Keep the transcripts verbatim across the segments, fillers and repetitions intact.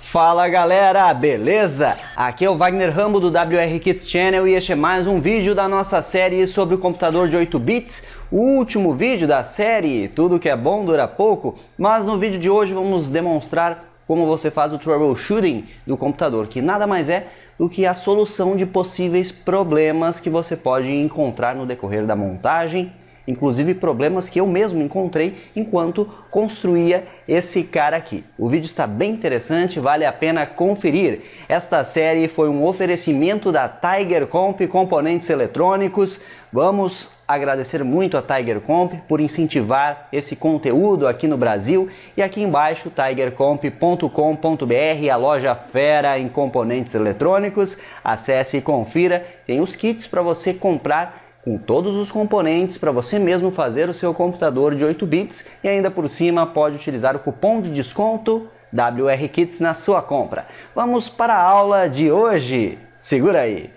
Fala galera, beleza? Aqui é o Wagner Rambo do W R Kits Channel e este é mais um vídeo da nossa série sobre o computador de oito bits, o último vídeo da série. Tudo que é bom dura pouco, mas no vídeo de hoje vamos demonstrar como você faz o troubleshooting do computador, que nada mais é do que a solução de possíveis problemas que você pode encontrar no decorrer da montagem, inclusive problemas que eu mesmo encontrei enquanto construía esse cara aqui. O vídeo está bem interessante, vale a pena conferir. Esta série foi um oferecimento da Tiger Comp Componentes Eletrônicos. Vamos agradecer muito a Tiger Comp por incentivar esse conteúdo aqui no Brasil. E aqui embaixo, tiger comp ponto com ponto br, a loja fera em componentes eletrônicos. Acesse e confira, tem os kits para você comprar com todos os componentes para você mesmo fazer o seu computador de oito bits e ainda por cima pode utilizar o cupom de desconto W R Kits na sua compra. Vamos para a aula de hoje. Segura aí!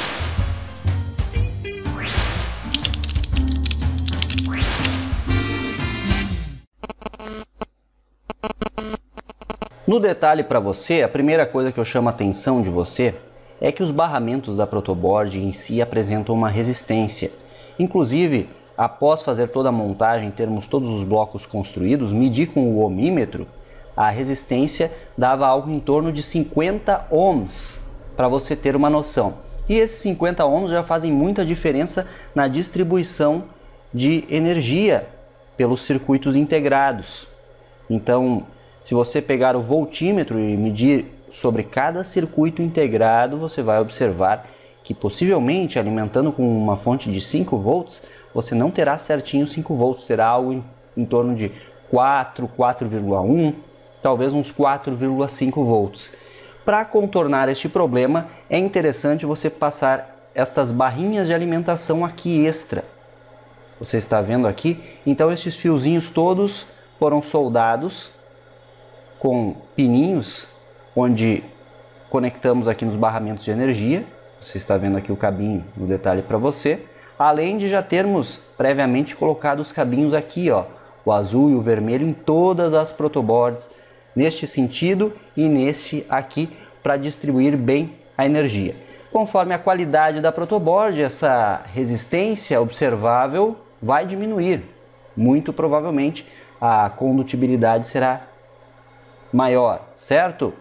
No detalhe para você, a primeira coisa que eu chamo a atenção de você é que os barramentos da protoboard em si apresentam uma resistência. Inclusive, após fazer toda a montagem, termos todos os blocos construídos, medi com o ohmímetro, a resistência dava algo em torno de cinquenta ohms, para você ter uma noção. E esses cinquenta ohms já fazem muita diferença na distribuição de energia pelos circuitos integrados. Então, se você pegar o voltímetro e medir sobre cada circuito integrado, você vai observar que possivelmente alimentando com uma fonte de cinco volts, você não terá certinho cinco volts, terá algo em, em torno de quatro, quatro vírgula um, talvez uns quatro vírgula cinco volts. Para contornar este problema, é interessante você passar estas barrinhas de alimentação aqui extra. Você está vendo aqui? Então estes fiozinhos todos foram soldados com pininhos onde conectamos aqui nos barramentos de energia. Você está vendo aqui o cabinho no detalhe para você, além de já termos previamente colocado os cabinhos aqui, ó, o azul e o vermelho em todas as protoboards, neste sentido e neste aqui, para distribuir bem a energia. Conforme a qualidade da protoboard, essa resistência observável vai diminuir. Muito provavelmente a condutibilidade será maior, certo?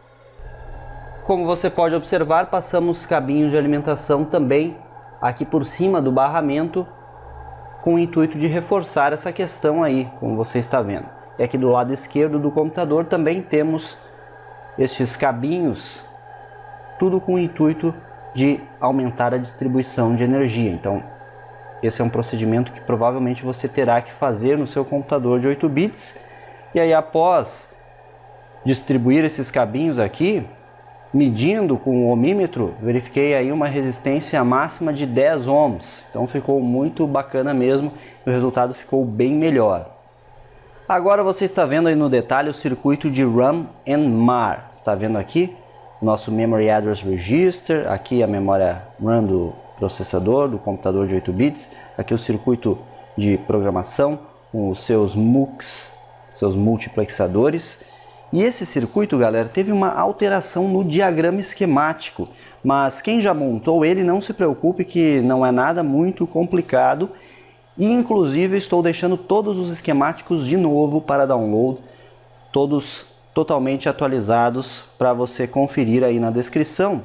Como você pode observar, passamos cabinhos de alimentação também aqui por cima do barramento com o intuito de reforçar essa questão aí, como você está vendo. E aqui do lado esquerdo do computador também temos estes cabinhos, tudo com o intuito de aumentar a distribuição de energia. Então, esse é um procedimento que provavelmente você terá que fazer no seu computador de oito bits. E aí, após distribuir esses cabinhos aqui, medindo com o ohmímetro, verifiquei aí uma resistência máxima de dez ohms. Então ficou muito bacana mesmo e o resultado ficou bem melhor. Agora você está vendo aí no detalhe o circuito de RAM and M A R. Está vendo aqui o nosso Memory Address Register, aqui a memória RAM do processador, do computador de oito bits, aqui o circuito de programação, com os seus M U Cs, seus multiplexadores. E esse circuito, galera, teve uma alteração no diagrama esquemático, mas quem já montou ele, não se preocupe que não é nada muito complicado. E inclusive estou deixando todos os esquemáticos de novo para download, todos totalmente atualizados para você conferir aí na descrição.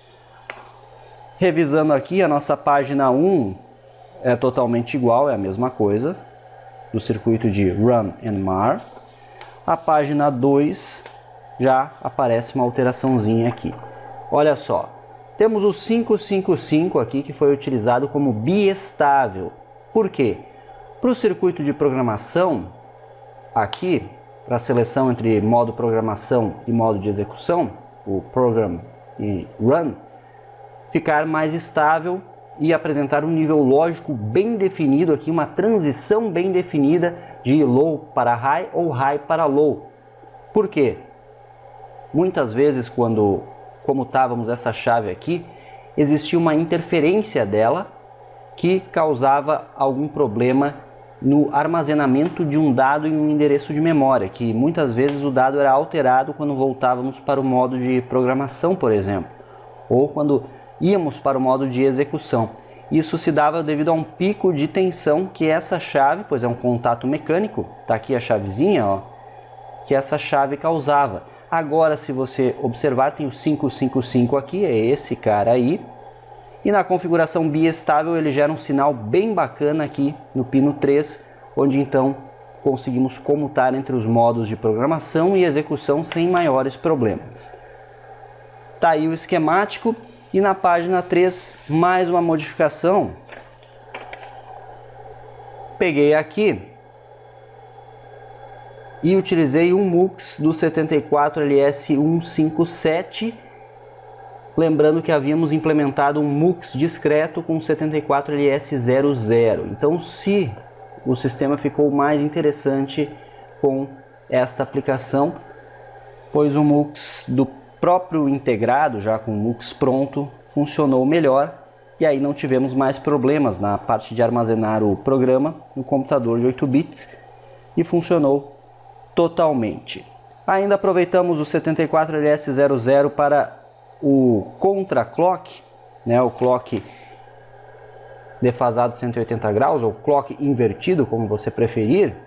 Revisando aqui, a nossa página um é totalmente igual, é a mesma coisa, do circuito de RAM and M A R. A página dois já aparece uma alteraçãozinha aqui. Olha só, temos o quinhentos e cinquenta e cinco aqui que foi utilizado como biestável. Por quê? Para o circuito de programação, aqui, para a seleção entre modo programação e modo de execução, o Program e Run, ficar mais estável e apresentar um nível lógico bem definido aqui, uma transição bem definida de low para high ou high para low. Por quê? Muitas vezes quando comutávamos essa chave aqui, existia uma interferência dela que causava algum problema no armazenamento de um dado em um endereço de memória, que muitas vezes o dado era alterado quando voltávamos para o modo de programação, por exemplo, ou quando íamos para o modo de execução. Isso se dava devido a um pico de tensão que essa chave, pois é um contato mecânico, está aqui a chavezinha, ó, que essa chave causava. Agora, se você observar, tem o cinco cinco cinco aqui, é esse cara aí. E na configuração biestável ele gera um sinal bem bacana aqui no pino três, onde então conseguimos comutar entre os modos de programação e execução sem maiores problemas. Tá aí o esquemático. E na página três, mais uma modificação. Peguei aqui e utilizei um mux do setenta e quatro L S cento e cinquenta e sete. Lembrando que havíamos implementado um mux discreto com setenta e quatro L S zero zero. Então, se o sistema ficou mais interessante com esta aplicação, pois o mux do próprio integrado, já com o mux pronto, funcionou melhor e aí não tivemos mais problemas na parte de armazenar o programa no computador de oito bits e funcionou totalmente. Ainda aproveitamos o setenta e quatro L S zero zero para o contra clock, né, o clock defasado cento e oitenta graus ou clock invertido, como você preferir,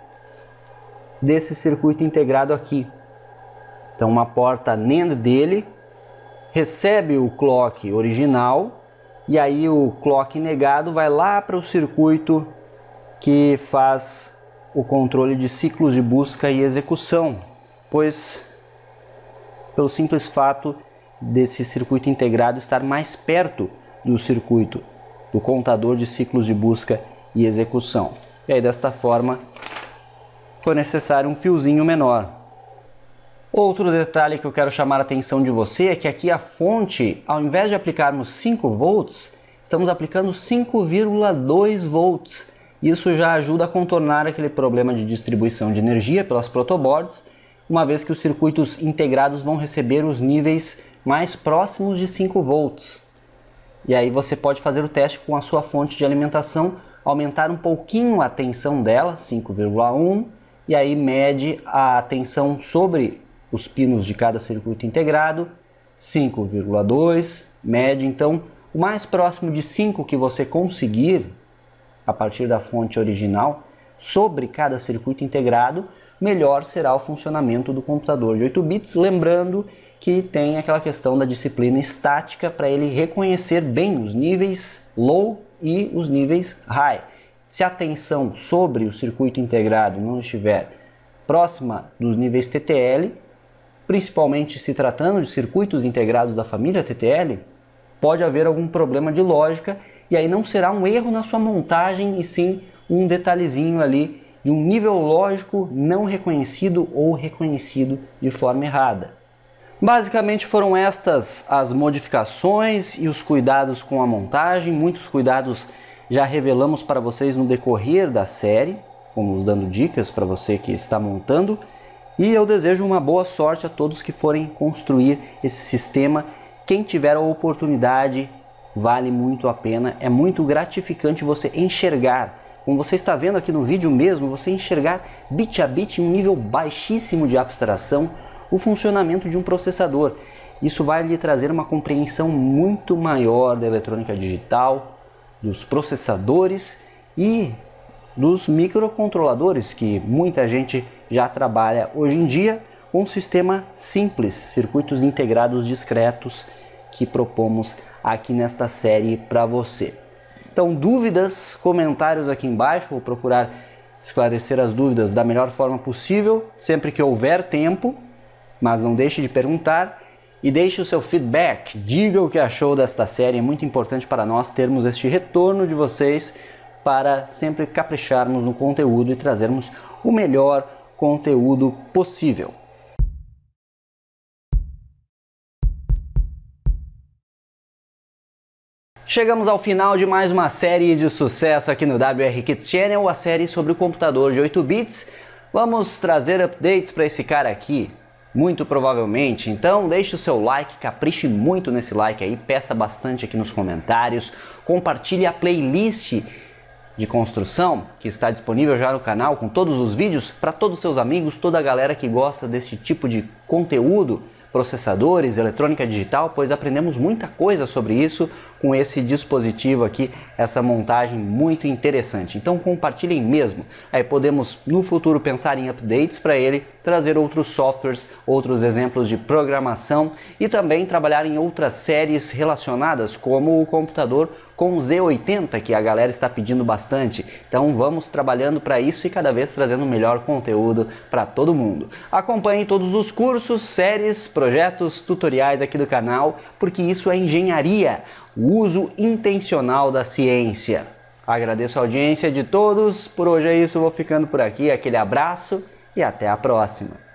desse circuito integrado aqui. Então uma porta N A N D dele recebe o clock original e aí o clock negado vai lá para o circuito que faz o controle de ciclos de busca e execução, pois pelo simples fato desse circuito integrado estar mais perto do circuito do contador de ciclos de busca e execução. E aí desta forma foi necessário um fiozinho menor. Outro detalhe que eu quero chamar a atenção de você é que aqui a fonte, ao invés de aplicarmos cinco volts, estamos aplicando cinco vírgula dois volts. Isso já ajuda a contornar aquele problema de distribuição de energia pelas protoboards, uma vez que os circuitos integrados vão receber os níveis mais próximos de cinco volts. E aí você pode fazer o teste com a sua fonte de alimentação, aumentar um pouquinho a tensão dela, cinco vírgula um, e aí mede a tensão sobre os pinos de cada circuito integrado, cinco vírgula dois, mede então o mais próximo de cinco que você conseguir a partir da fonte original sobre cada circuito integrado, melhor será o funcionamento do computador de oito bits, lembrando que tem aquela questão da disciplina estática para ele reconhecer bem os níveis low e os níveis high. Se a tensão sobre o circuito integrado não estiver próxima dos níveis T T L, principalmente se tratando de circuitos integrados da família T T L, pode haver algum problema de lógica e aí não será um erro na sua montagem e sim um detalhezinho ali de um nível lógico não reconhecido ou reconhecido de forma errada. Basicamente foram estas as modificações e os cuidados com a montagem. Muitos cuidados já revelamos para vocês no decorrer da série, fomos dando dicas para você que está montando. E eu desejo uma boa sorte a todos que forem construir esse sistema. Quem tiver a oportunidade, vale muito a pena. É muito gratificante você enxergar, como você está vendo aqui no vídeo mesmo, você enxergar bit a bit em um nível baixíssimo de abstração o funcionamento de um processador. Isso vai lhe trazer uma compreensão muito maior da eletrônica digital, dos processadores e dos microcontroladores que muita gente já trabalha hoje em dia com um sistema simples, circuitos integrados discretos que propomos aqui nesta série para você. Então, dúvidas, comentários aqui embaixo, vou procurar esclarecer as dúvidas da melhor forma possível, sempre que houver tempo, mas não deixe de perguntar e deixe o seu feedback, diga o que achou desta série, é muito importante para nós termos este retorno de vocês para sempre capricharmos no conteúdo e trazermos o melhor conteúdo possível. Chegamos ao final de mais uma série de sucesso aqui no W R Kids Channel, a série sobre o computador de oito bits. Vamos trazer updates para esse cara aqui, muito provavelmente. Então deixe o seu like, capriche muito nesse like aí, peça bastante aqui nos comentários, compartilhe a playlist de construção, que está disponível já no canal com todos os vídeos para todos os seus amigos, toda a galera que gosta desse tipo de conteúdo, processadores, eletrônica digital, pois aprendemos muita coisa sobre isso com esse dispositivo aqui, essa montagem muito interessante. Então compartilhem mesmo, aí podemos no futuro pensar em updates para ele, trazer outros softwares, outros exemplos de programação e também trabalhar em outras séries relacionadas, como o computador com o Z oitenta, que a galera está pedindo bastante. Então vamos trabalhando para isso e cada vez trazendo melhor conteúdo para todo mundo. Acompanhe todos os cursos, séries, projetos, tutoriais aqui do canal, porque isso é engenharia, o uso intencional da ciência. Agradeço a audiência de todos, por hoje é isso, vou ficando por aqui, aquele abraço e até a próxima.